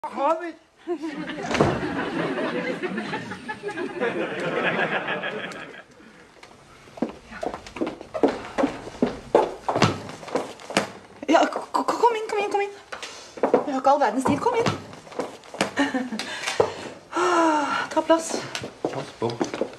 Har vi? Ja, kom inn. Jeg har ikke all verdens tid. Kom inn. Ta plass. Pass på.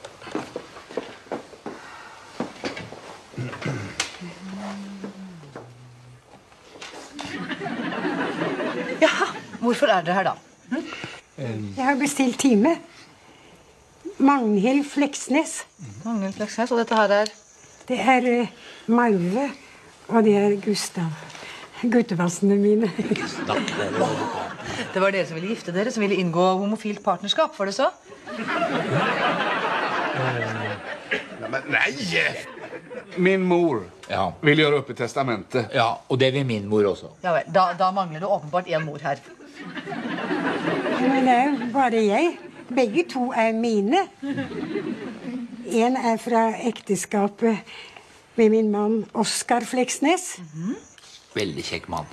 Ja, hvorfor er dere her da? Jeg har bestilt time. Magnhild Fleksnes. Magnhild Fleksnes, og dette her er? Det er Marve, og det er Gustav. Guttevassene mine. Det var dere som ville gifte dere, som ville inngå homofilt partnerskap, var det så? Nej! Min mor vil gjøre opp i testamentet. Ja, og det vil min mor også. Ja vel, da mangler det åpenbart en mor her. Men det er jo bare jeg. Begge to er mine. En er fra ekteskapet med min mann Oskar Fleksnes. Veldig kjekk mann.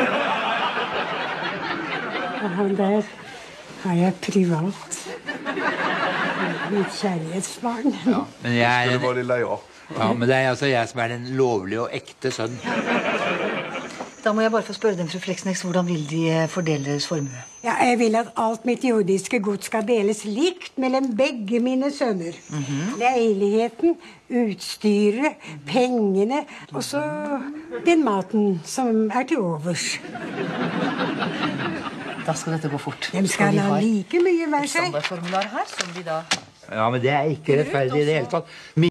Og han der har jeg privat. Mitt kjærlighetsbarn. Ja, men Det var lilla jeg. men det er altså jeg som er den lovlige og ekte sønn. Da må jeg bare få spørre dem fra Fleksnes, hvordan vil de fordele deres formue? Ja, jeg vil at alt mitt jordiske gods skal deles likt mellom begge mine sønner. Leiligheten, utstyret, pengene, og så den maten som er til overs. Da skal dette gå fort. De skal ha like mye hver seg. Standardformular her, som vi da... Ja, men det er ikke rettferdig i det hele tatt.